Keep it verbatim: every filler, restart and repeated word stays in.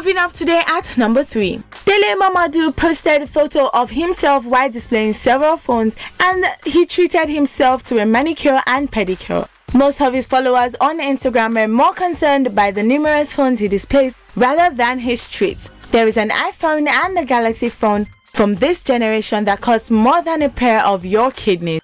Moving up today at number three. Dele Momodu posted a photo of himself while displaying several phones, and he treated himself to a manicure and pedicure. Most of his followers on Instagram are more concerned by the numerous phones he displays rather than his treats. There is an iPhone and a Galaxy phone from this generation that costs more than a pair of your kidneys.